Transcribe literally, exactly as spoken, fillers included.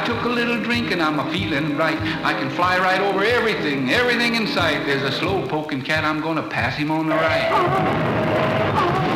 I took a little drink and I'm a feeling right. I can fly right over everything, everything in sight. There's a slow poking cat, I'm gonna pass him on the right.